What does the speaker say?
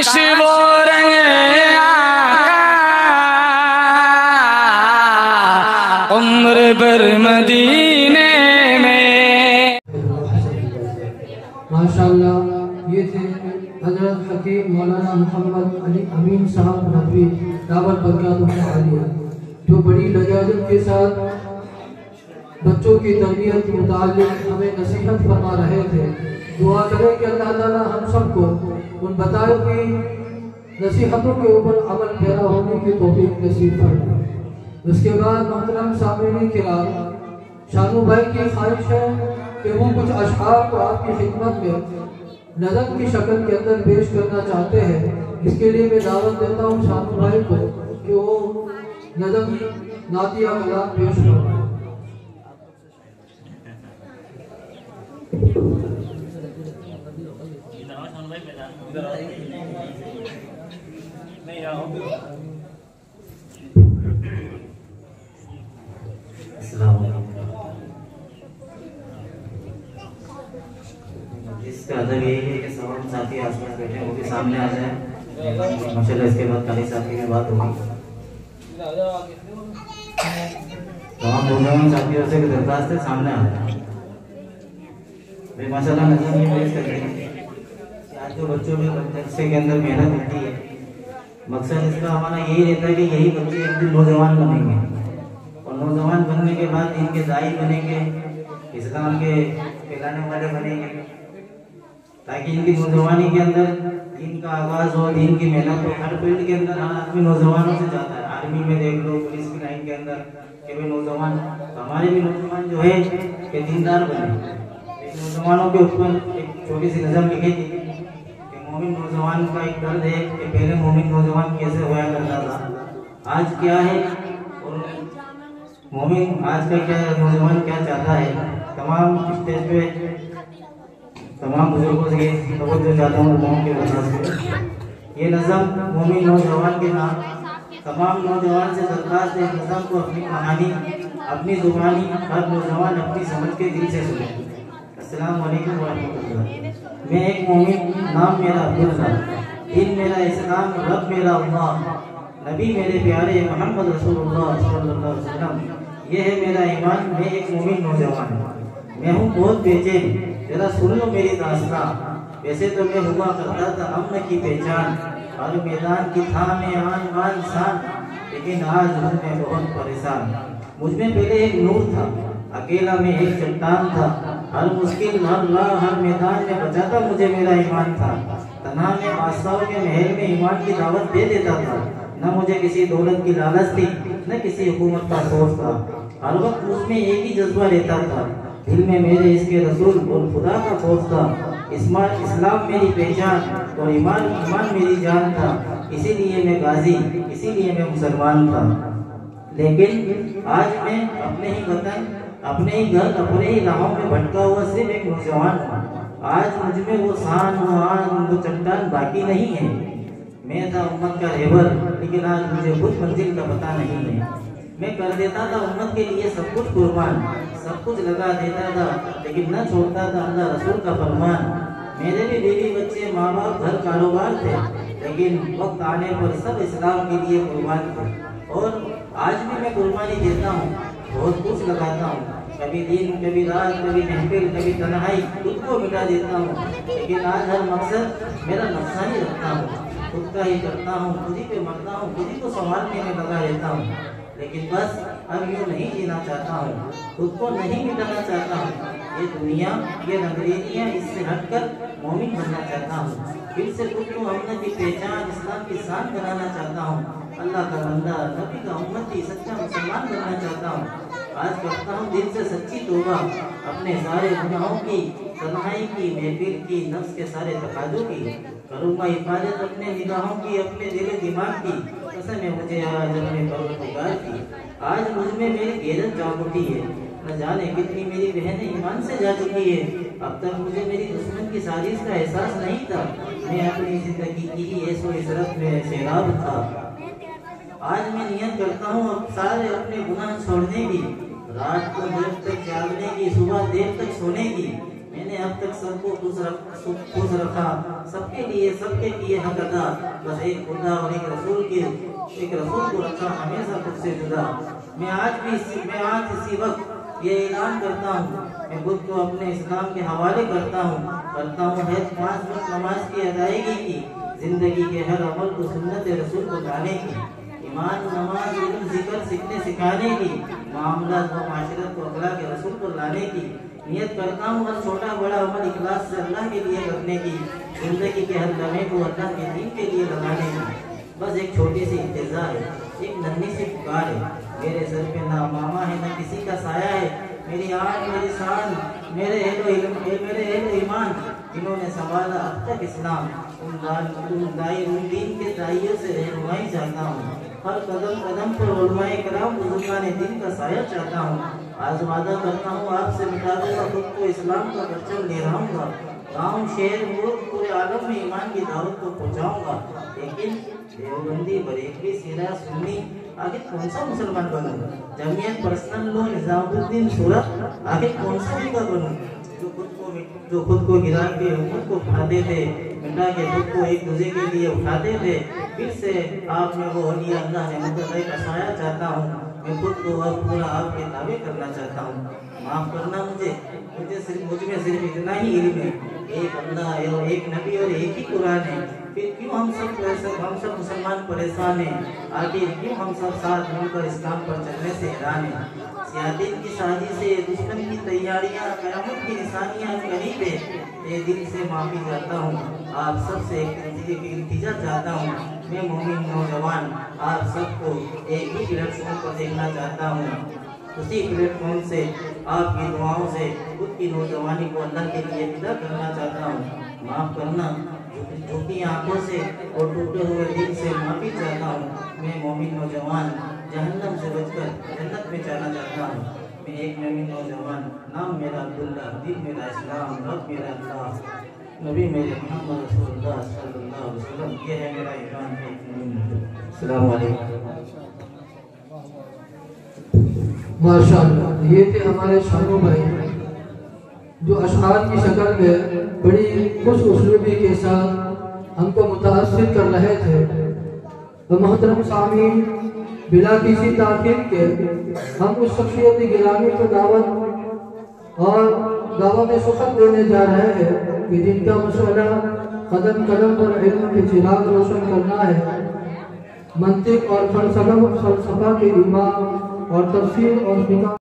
काश वो रंग आका उम्र भर मदीने में। माशाअल्लाह, ये थे हजरत हकीम मौलाना मोहम्मद अली अमीन साहब नदवी दावत बरकातुहुल्लाह आलिया, जो बड़ी लजाजत के साथ बच्चों की तरबियत के मुताल्लिक हमें नसीहत फरमा रहे थे। दुआ करें कि अल्लाह ताला हम सबको उन बताए हुई नसीहतों के ऊपर अमल पैरा होने की तौफीक नसीब फरमाए। उसके बाद मोहतरम सामईन किराम, शानू भाई की ख्वाहिश है कि वो कुछ अशआर को आपकी खिदमत में नज़म की शक्ल के अंदर पेश करना चाहते हैं। इसके लिए मैं दावत देता हूँ शानू भाई को कि वो नज़म नातिया कलाम पेश करवाएं। इसका अदब यही है कि सब साथी आसपास बैठे हैं, वो भी सामने आ जाए। माशाल्लाह इसके बाद काली साथी में बात होगी। तमाम नौजवान साथियों से दरखास्त है, सामने आ जाए। माशाल्लाह नजर ये पेश कर रहे हैं कि आज जो बच्चों में जलसे के अंदर मेहनत होती है, मकसद इसका हमारा यही रहता है कि यही बच्चे एक दिन नौजवान बनेंगे और नौजवान बनने के बाद इनके दाई बनेंगे, इस्लाम के फैलाने वाले बनेंगे, ताकि इनकी नौजवानी के अंदर दीन का आगाज हो, दीन की मेहनत हो। हर फील्ड के अंदर हर आदमी नौजवानों से जाता है। आर्मी में देख लो, पुलिस की लाइन के अंदर कि भाई नौजवान, हमारे भी नौजवान जो है कि दीनदार बने। नौजवानों के ऊपर एक छोटी सी नज़म लिखी थी कि मोमिन नौजवान का एक दर्द है कि पहले मोमिन नौजवान कैसे होया करता था, आज क्या है और मोमिन आज का क्या नौजवान क्या चाहता है। तमाम स्टेज पे तमाम बुजुर्गों से तवज्जो चाहता हूँ की वजह से ये नज़म मोमिन नौजवान के नाम तमाम नौजवान से दरखास्त है, नज़म को अपनी कहानी अपनी जुबानी हर नौजवान अपनी समझ के दिल से सुने। अस्सलाम वालेकुम वरहमतुल्लाह। मैं एक मोमिन, नाम मेरा अब्दुल्ला, दिन मेरा इस्लाम, रब मेरा अल्लाह, नबी मेरे प्यारे मोहम्मद रसूलुल्लाह सल्लल्लाहु अलैहि वसल्लम, ये है मेरा ईमान। मैं एक मोमिन नौजवान, मैं हूँ बहुत बेचैन, जरा सुन लो मेरी दास्तां। वैसे तो मैं हुआ करता था अमन की पहचान, हर मैदान की था मैं आन बान शान, लेकिन आज हूँ मैं बहुत परेशान। मुझ में पहले एक नूर था, अकेला मैं एक चट्टान था, हर मुश्किल हर राह हर मैदान में बचाता मुझे मेरा ईमान था। तन्हा में बादशाहों के महल में ईमान की दावत दे देता था, न मुझे किसी दौलत की लालच थी न किसी हुकूमत का सोच था। हर वक्त मुझमें एक ही जज्बा रहता था, दिल में मेरे इसके रसूल और खुदा का खौफ था। इस्लाम मेरी पहचान और ईमान मेरी जान था, इसीलिए मैं गाजी, इसीलिए मैं मुसलमान था। लेकिन आज मैं अपने ही वतन, अपने ही घर, अपने ही राहों में भटका हुआ सिर्फ एक नौजवान हूँ। आज मुझ में वो शान वो चट्टान बाकी नहीं है। मैं था उम्मत का रहबर, लेकिन आज मुझे खुद मंजिल का पता नहीं है। मैं कर देता था उम्मत के लिए सब कुछ कुर्बान, सब कुछ लगा देता था, लेकिन न छोड़ता था अल्लाह रसूल का फरमान। मेरे भी बीवी बच्चे माँ बाप घर कारोबार थे, लेकिन वक्त आने पर सब इस्लाम के लिए कुर्बान थे। और आज भी मैं कुर्बानी देता हूँ, बहुत कुछ लगाता हूँ, कभी दिन कभी रात कभी महफिल कभी तन्हाई, खुद को मिटा देता हूँ। लेकिन आज हर मकसद मेरा नुकसानी रखता हूँ, खुद का ही करता हूँ, खुद ही पे मरता हूँ, खुद ही को संभालने में लगा रहता हूँ। लेकिन बस अब यूँ नहीं जीना चाहता हूँ, खुद को नहीं मिटाना चाहता हूँ। ये दुनिया ये अंग्रेजियाँ इससे हटकर मोमिन बनना चाहता हूँ। फिर से खुद को अमन की पहचान इस्लाम की शान बनाना चाहता हूँ। अल्लाह का बंदा नबी का उम्मती सच्चा मुसलमान बनना चाहता हूँ। आज करता हूँ दिल से सच्ची तौबा, अपने सारे गुनाहों की, तन्हाई की, महफिल की, नफ्स के सारे तकाज़ों की। करूँगा हिफाजत अपने निगाहों की, अपने दिल दिमाग की, कसम है मुझे आज अपने परवरदिगार की। आज मुझ में मेरी गैरत जाग उठी है, न जाने कितनी मेरी बहनें ईमान से जा चुकी है। अब तक मुझे मेरी दुश्मन की साजिश का एहसास नहीं था, मैं अपनी जिंदगी की ही ऐसो इशरत में सैराब था। आज मैं नियत करता हूँ अब सारे अपने गुनाह छोड़ने की, रात को देर तक जागने की, सुबह देर तक सोने की। मैंने अब तक सबको खुश रखा, सबके लिए हक अदा, बस एक खुदा और एक रसूल को रखा हमेशा खुद से जुदा। मैं आज इसी वक्त ये ऐलान करता हूँ, मैं खुद को अपने इस्लाम के हवाले करता हूँ है 5 वक्त नमाज की अदायगी की, जिंदगी के हर अमल को सुन्नत रसूल को लाने की, ईमान नमाज इल्म जिक्र सीखने सिखाने की, मामलात व माशरत को अखलाक के रसूल को लाने की नियत करता हूँ। हर छोटा बड़ा अमल इखलास से अल्लाह के लिए करने की, जिंदगी के हर लम्हे को अल्लाह के दीन के लिए लगाने की। बस एक छोटी सी इंतजार है, एक नन्ही सी पुकार है, मेरे सर पे ना मामा है ना किसी का साया है, मेरी आन मेरी शान मेरे एहलो ईमान, इन्होंने संभाला अब तक इस्लाम, उन दीन के दाइयों से रहनुमाई चाहता हूँ। हर कदम कदम पर उलमाए कराम बुजुर्गाने दिन का साया चाहता हूँ। आज वादा करता हूँ आपसे मिटा दूंगा खुद को, इस्लाम का परचम लहराऊंगा, गाँव शहर मुल्क पूरे आलम में ईमान की दावत को पहुँचाऊंगा। लेकिन देवबंदी बरेलवी सिरा सुन्नी आगे कौन सा मुसलमान बनूं? जमीयत पर्सनल लो निजामुद्दीन सूरत आगे कौन सा उनका बनूं? जो खुद को गिरा के खुद को उठाते थे, मिटा के खुद को एक दूसरे के लिए उठाते थे, फिर से आप में वो अलिया अल्लाह ने मुतक़ी बसाया चाहता हूँ। मैं खुद को अब पूरा आपके ताबे करना चाहता हूँ। माफ करना मुझ में सिर्फ इतना ही इल्म है, एक अल्लाह और एक नबी और एक ही कुरान है। फिर क्यों हम सब मुसलमान परेशान हैं? आखिर क्यों हम सब साथ मिलकर इस्लाम पर चलने से हैरान हैं? सियासत की साजिशें, दुश्मन की तैयारियां, क़यामत की निशानियां करीब है। ये दिल से माफी चाहता हूँ, आप सबसे एक इल्तिजा चाहता हूँ। मैं मोमिन नौजवान आप सबको एक ही प्लेटफॉर्म पर देखना चाहता हूँ। उसी प्लेटफॉर्म से आपकी दुआओं से खुद की नौजवानी को अल्लाह के लिए फिदा करना चाहता हूँ। माफ़ करना झूठी आंखों से और टूटे हुए दिल से माफी चाहता हूँ। मैं मोमिन नौजवान जहन्नम से बचकर जन्नत में जाना चाहता हूँ। मैं एक मोमिन नौजवान, नाम मेरा अब्दुल्ला, दिल मेरा इस्लाम, रब मेरा अल्लाह, नबी मेरे मोहम्मद रसूलुल्लाह सल्लल्लाहु अलैहि वसल्लम। ये है मेरा ईमान है। अस्सलाम वालेकुम। माशाअल्लाह, ये थे हमारे शानू भाई जो अशआर की शक्ल में बड़ी खुश उसलूबी के साथ हमको मुताअस्सिर कर रहे थे। तो मोहतरम सामीन, बिला किसी ताखीर के हम उस शख्सियत गिरामी को दावत सुखत देने जा रहे हैं कि जिनका मसला कदम कदम पर इल्म के चिराग रोशन करना है। मंतिक और फलसफा के इमाम और तफसीर और